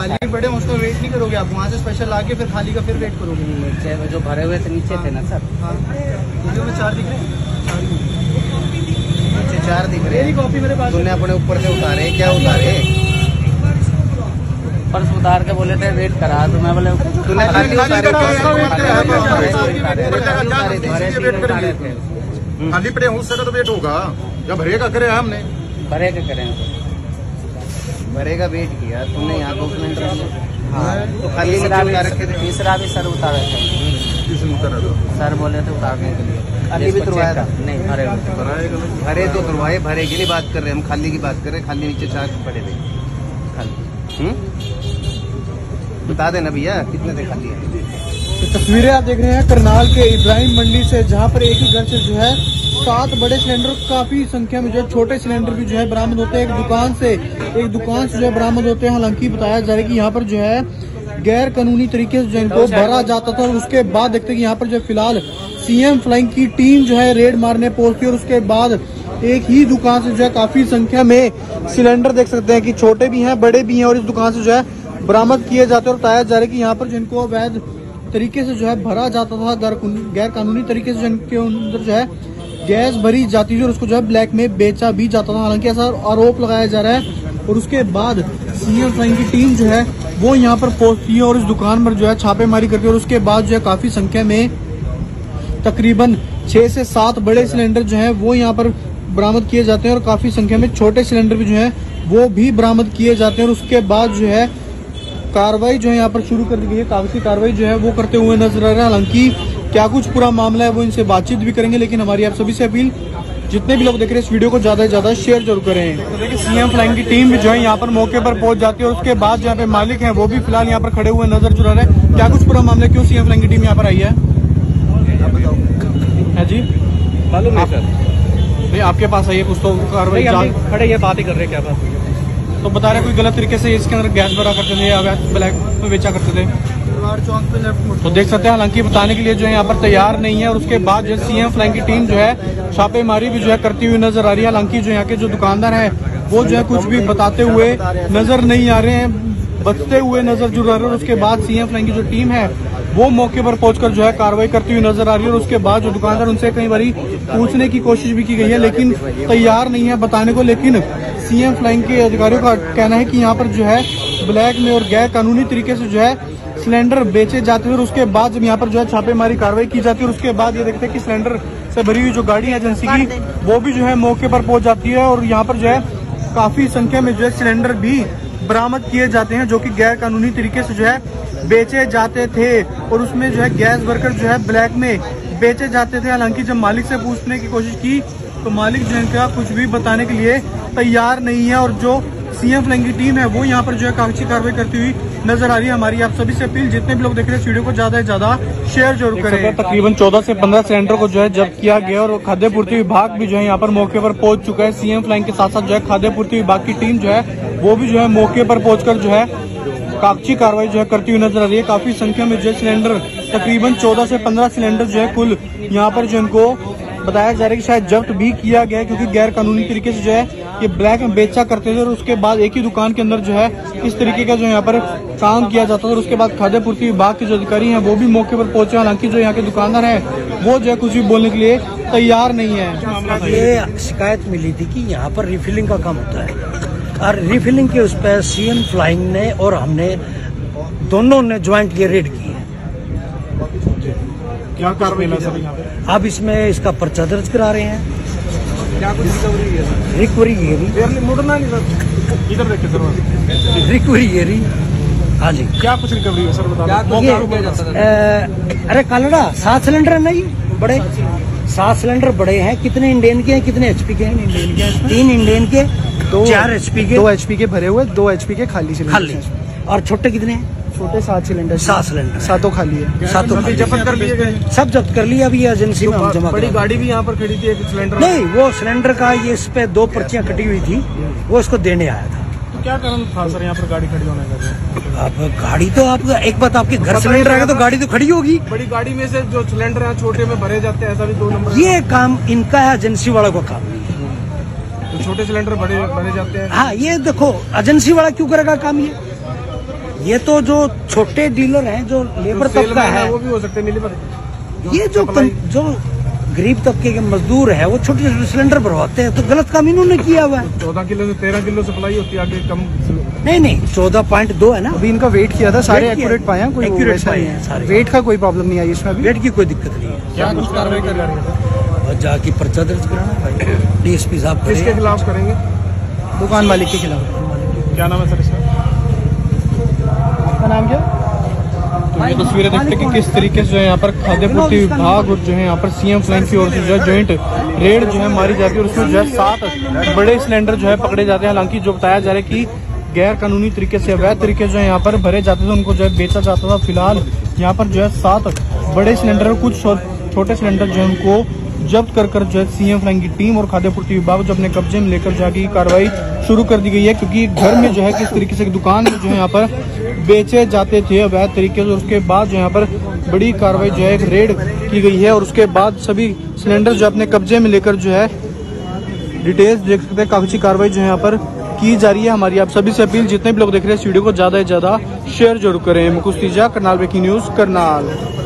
खाली बड़े उसको वेट नहीं करोगे आप, वहाँ से स्पेशल लाके फिर खाली का फिर वेट करोगे। नीचे में जो भरे हुए थे नीचे थे ना सर। हाँ वीडियो में 4 दिख रहे हैं, नीचे 4 दिख रहे हैं। कॉपी मेरे पास तूने अपने ऊपर से उतारे, क्या उतारे? ऊपर से उतार के बोले थे वेट करा, तो मैं बोले तूने खाली उतारे? खाली पड़े हो उससे तो वेट होगा या भरेगा करे हमने भरे के करें भरेगा वेट किया तूने यहाँ 2 सिलेंडर। हाँ तो खाली उतार रखे थे। तीसरा भी सर उतारे थे, किसने उतारा था? सर बोले थे उतारने के लिए। खाली भी तुरवाया था? नहीं भरे भरे तो तुरवाए, भरे की नहीं बात कर रहे हम, खाली की बात कर रहे हैं। खाली नीचे 4 पड़े थे खाली। बता देना भैया कितने थे खाली है। तस्वीरें आप देख रहे हैं करनाल के इब्राहिम मंडी से, जहां पर एक ही घर से जो है 7 बड़े सिलेंडर, काफी संख्या में जो है छोटे सिलेंडर भी जो है बरामद होते हैं। एक दुकान से जो है बरामद होते हैं। हालांकि बताया जा रहा है कि यहाँ पर जो है गैर कानूनी तरीके से जो इनको भरा जाता था। और उसके बाद देखते हैं कि यहाँ पर जो फिलहाल सीएम फ्लाइंग की टीम जो है रेड मारने पहुंचती है। और उसके बाद एक ही दुकान से जो है काफी संख्या में सिलेंडर देख सकते हैं कि छोटे भी हैं बड़े भी हैं, और इस दुकान से जो है बरामद किए जाते हैं। और बताया जा रहा है कि यहाँ पर जिनको अवैध तरीके से जो है भरा जाता था, गैर कानूनी तरीके से जिनके अंदर जो है गैस भरी जाती थी और उसको जो है ब्लैक में बेचा भी जाता था। हालांकि ऐसा आरोप लगाया जा रहा है। और उसके बाद सीएम फ्लाइंग की टीम जो है वो यहाँ पर पहुंचती है और इस दुकान पर जो है छापेमारी करती है। और उसके बाद जो है काफी संख्या में तकरीबन 6 से 7 बड़े सिलेंडर जो है वो यहाँ पर बरामद किए जाते हैं। और काफी संख्या में छोटे सिलेंडर भी जो है वो भी बरामद किए जाते हैं। और उसके बाद जो है कार्रवाई जो है यहाँ पर शुरू कर दी गई है। कागजी कार्रवाई जो है वो करते हुए नजर आ रहा है। हालांकि क्या कुछ पूरा मामला है वो इनसे बातचीत भी करेंगे, लेकिन हमारी आप सभी से अपील, जितने भी लोग देख रहे हैं इस वीडियो को ज्यादा से ज्यादा शेयर जरूर करें। तो देखिए सीएम फ्लाइंग की टीम जो है यहाँ पर मौके पर पहुंच जाती है। और उसके बाद यहाँ पे मालिक है वो भी फिलहाल यहाँ पर खड़े हुए नजर जुड़ा रहे हैं। क्या कुछ पूरा मामला, क्यों सीएम फ्लाइंग की टीम यहाँ पर आई है जी? मालूम नहीं सर, भाई आपके पास आई है कुछ तो कार्रवाई? खड़े ये बात ही कर रहे क्या बात हुई? तो बता रहे कोई गलत तरीके से इसके अंदर गैस भरा करते थे या ब्लैक में बेचा करते थे। तो देख सकते हैं, हालांकि बताने के लिए जो है यहाँ पर तैयार नहीं है। और उसके बाद जो सीएम फ्लाइंग की टीम जो है छापेमारी भी जो है करती हुई नजर आ रही है। हालांकि जो यहाँ के जो दुकानदार हैं वो जो है कुछ भी बताते हुए नजर नहीं आ रहे हैं, बचते हुए नजर जरूर आ रहे हैं। और उसके बाद सीएम फ्लाइंग की जो टीम है वो मौके पर पहुंचकर जो है कार्रवाई करती हुई नजर आ रही है। और उसके बाद जो दुकानदार, उनसे कई बार पूछने की कोशिश भी की गई है लेकिन तैयार नहीं है बताने को। लेकिन सीएम फ्लाइंग के अधिकारियों का कहना है कि यहाँ पर जो है ब्लैक में और गैर कानूनी तरीके से जो है सिलेंडर बेचे जाते हैं। और उसके बाद जब यहाँ पर जो है छापेमारी कार्रवाई की जाती है और उसके बाद ये देखते हैं कि सिलेंडर से भरी हुई जो गाड़ी है एजेंसी की वो भी जो है मौके पर पहुंच जाती है। और यहाँ पर जो है काफी संख्या में जो है सिलेंडर भी बरामद किए जाते हैं जो कि गैर कानूनी तरीके से जो है बेचे जाते थे। और उसमें जो है गैस भरकर जो है ब्लैक में बेचे जाते थे। हालांकि जब मालिक से पूछने की कोशिश की तो मालिक जो है कुछ भी बताने के लिए तैयार नहीं है। और जो सीएम फ्लाइंग की टीम है वो यहाँ पर जो है कागजी कार्रवाई करती हुई नजर आ रही है। हमारी आप सभी से अपील, जितने भी लोग देख रहे हैं इस वीडियो को ज्यादा से ज्यादा शेयर जरूर करें। तकरीबन 14 से 15 सिलेंडर को जो है जब्त किया गया और खाद्य पूर्ति विभाग भी जो है यहाँ पर मौके पर पहुंच चुका है। सीएम फ्लाइंग के साथ साथ जो है खाद्य पूर्ति विभाग की टीम जो है वो भी जो है मौके पर पहुंचकर जो है कागजी कार्रवाई जो है करती हुई नजर आ रही है। काफी संख्या में जो है सिलेंडर, तकरीबन 14 से 15 सिलेंडर जो है कुल यहाँ पर जो इनको बताया जा रहा है कि शायद जब्त भी किया गया है, क्योंकि गैर कानूनी तरीके से जो है ये ब्लैक में बेचा करते थे। और उसके बाद एक ही दुकान के अंदर जो है इस तरीके का जो यहाँ पर काम किया जाता था। और उसके बाद खाद्य पूर्ति विभाग के जो अधिकारी हैं वो भी मौके पर पहुंचे। हालांकि जो यहाँ के दुकानदार हैं वो जो है कुछ भी बोलने के लिए तैयार नहीं है। ये शिकायत मिली थी कि यहाँ पर रिफिलिंग का काम होता है और रिफिलिंग के उस पर सीएम फ्लाइंग ने और हमने दोनों ने ज्वाइंट ये रेड की है। क्या कार्रवाई सर यहाँ पे? अब इसमें इसका पर्चा दर्ज करा रहे हैं। क्या कुछ रिकवरी है? रिकवरी ये मुड़ना नहीं सर, इधर देखिए सर, रिकवरी ये हाँ जी। क्या कुछ रिकवरी है सर बता? अरे कालड़ा 7 सिलेंडर है ना, ये बड़े 7 सिलेंडर बड़े हैं। कितने इंडियन के हैं, कितने एचपी के हैं? 3 इंडियन के, 4 एचपी के, 2 एचपी के भरे हुए, 2 एचपी के खाली खाली। और छोटे कितने हैं? छोटे 7 सिलेंडर। 7 सिलेंडर, 7 खाली है। 7 जब्त कर लिए गए, सब जब्त कर लिया। अभी एजेंसी में हम जमा। बड़ी गाड़ी भी यहाँ पर खड़ी थी, एक सिलेंडर नहीं, वो सिलेंडर का ये इस पे 2 पर्चियां कटी हुई थी, वो इसको देने आया था। तो क्या कारण था सर यहाँ पर गाड़ी खड़ी होने का? अब गाड़ी तो आप एक बात, आपके घर सिलेंडर आएगा तो गाड़ी तो खड़ी होगी। बड़ी गाड़ी में से जो सिलेंडर है छोटे में भरे जाते हैं, ऐसा भी 2 नंबर। ये काम इनका है, एजेंसी वालों का काम। तो छोटे सिलेंडर भरे जाते हैं। हाँ, ये देखो एजेंसी वाला क्यों करेगा काम? ये ये तो जो छोटे डीलर हैं, जो लेबर तबका है, वो भी हो सकते हैं मिली पर ये जो गरीब तबके के मजदूर है वो छोटे छोटे सिलेंडर भरवाते हैं, तो गलत काम इन्होंने किया हुआ है। 14 किलो से 13 किलो सप्लाई होती है, आगे कम नहीं 14.2 है ना। अभी इनका वेट किया था, सारे एक्यूरेट पाए हैं, कोई एक्यूरेट वैसा पाए नहीं हैं है। सारे। वेट का कोई प्रॉब्लम नहीं आई इसमें अभी। वेट की कोई दिक्कत नहीं है। क्या कुछ कार्रवाई कर रही है? और जाके पर्चा दर्ज कराना भाई, डीएसपी साहब किसके करेंगे। खिलाफ करेंगे? दुकान मालिक के खिलाफ। क्या नाम है सर इसका? आपका नाम क्या? तो ये तस्वीरें देखते हैं कि किस तरीके से जो है यहाँ पर खाद्य पूर्ति विभाग और जो है यहाँ पर सीएम फ्लैंक की ओर से जो है ज्वाइंट रेड जो है मारी जाती है और उसमें जो है 7 बड़े सिलेंडर जो है पकड़े जाते हैं। हालांकि जो बताया जा रहा है कि गैर कानूनी तरीके से, अवैध तरीके से जो है यहाँ पर भरे जाते थे, उनको जो है बेचा जाता था। फिलहाल यहाँ पर जो है 7 बड़े सिलेंडर और कुछ छोटे सिलेंडर जो है उनको जब्त कर जो है सीएम फ्लैंक की टीम और खाद्य पूर्ति विभाग जो अपने कब्जे में लेकर जो है कार्रवाई शुरू कर दी गई है। क्योंकि घर में जो है किस तरीके से दुकान में जो है यहाँ पर बेचे जाते थे अवैध तरीके से, उसके बाद जो यहाँ पर बड़ी कार्रवाई जो है एक रेड की गई है और उसके बाद सभी सिलेंडर जो अपने कब्जे में लेकर जो है डिटेल्स देख सकते हैं, कागजी कार्रवाई जो है यहाँ पर की जा रही है। हमारी आप सभी से अपील, जितने भी लोग देख रहे हैं इस वीडियो को ज्यादा से ज्यादा शेयर जरूर करें। मुकुश तीजा, करनाल ब्रेकिंग न्यूज, करनाल।